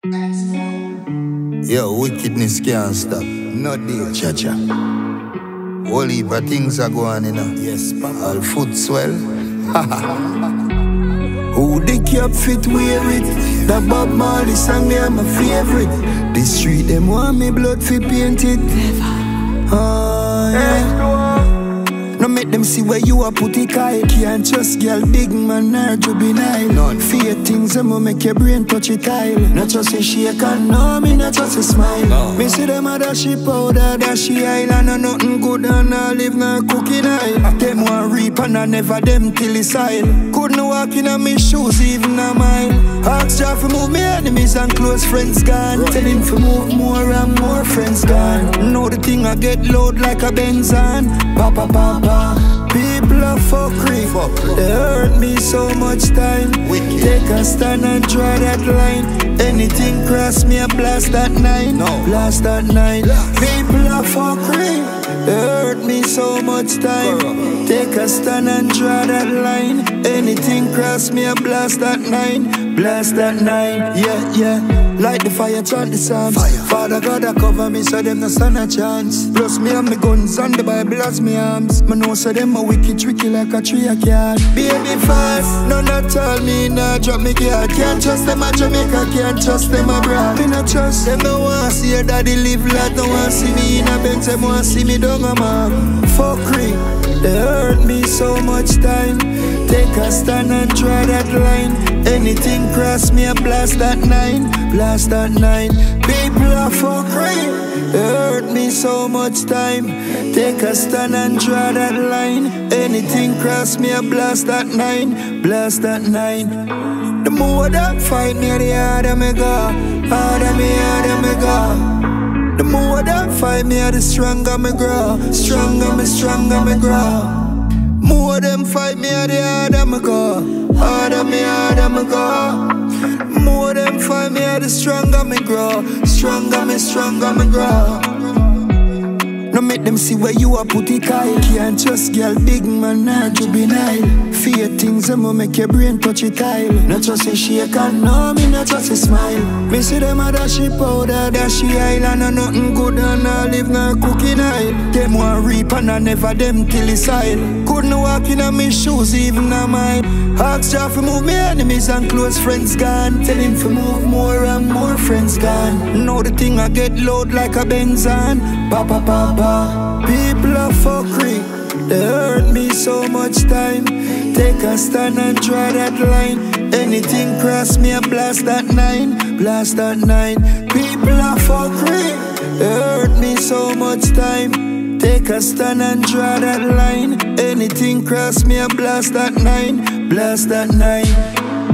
Yo, wickedness can't stop. No deal, cha-cha. Whole heap of things are going on, you know. Yes, Papa. All foot swell. Who the cap fit wear it? That Bob Marley song, they are my favorite. The street, them want me blood fi paint it. No make them see where you are put it Kyle. Can't trust girl, big man or juvenile. None fear things, I'ma make your brain touch it tile. Not just a shake and no, me not just a smile. Me see them a dashy powder, dashy island. And nothing good and I live no cooking aisle. Them want reap and I never them till it's aisle. Couldn't walk in on me shoes even a mile. Ask Jah for move me enemies and close friends gone. Tell him for move more and more friends gone. Know the thing I get load like a Benzan. Papa papa. People are fuckery. They hurt me so much time. Take a stand and draw that line. Anything cross me, I blast that nine. Blast that nine. People are fuckery. They hurt me so much time. Take a stand and draw that line. Anything cross me, I blast that nine. Blast that nine. Yeah, yeah. Light the fire, chant the psalms. Father God, I cover me so them no stand a chance. Plus me and me guns and the Bible as me arms. Me know so them a wicked tricky like a tree I can. Baby fast, none at all me nah drop me gear. Can't trust them a Jamaica, can't trust them abroad. Me not trust them, no want see your daddy live like. No want see me in a Benz, them want see me down a man. Fuckery, they hurt me so much time. Take a stand and try that line. Anything cross me, I blast that nine. Blast that nine. People are fuckery. They hurt me so much time. Take a stand and draw that line. Anything cross me, I blast that nine. Blast that nine. The more that fight me, the harder me go. Harder me go. The more that fight me, the stronger me grow. Stronger me grow. More them fight me, the harder me go. Harder me go. More them fight me, the stronger me grow. Stronger me grow. No make them see where you are put it Kyle. Can't trust girl, big man or juvenile. Fear things, I'ma make your brain touch it tile. Not just a shake and no, me not just a smile. Me see them a dashy powder, dashy island. And nothing good and I live no cooking aisle. Them want reap and I never them till it's aisle. Couldn't walk in on me shoes even a mile. Ask Jah for move me enemies and close friends gone. Tell him for move more and more friends gone. Know the thing I get load like a Benzan. Papa papa. People are fuckery. They hurt me so much time. Take a stand and try that line. Anything cross me, I blast that nine. Blast that nine. People are fuckery. They hurt me so much time. Take a stand and draw that line. Anything cross me, I blast that nine. Blast that nine.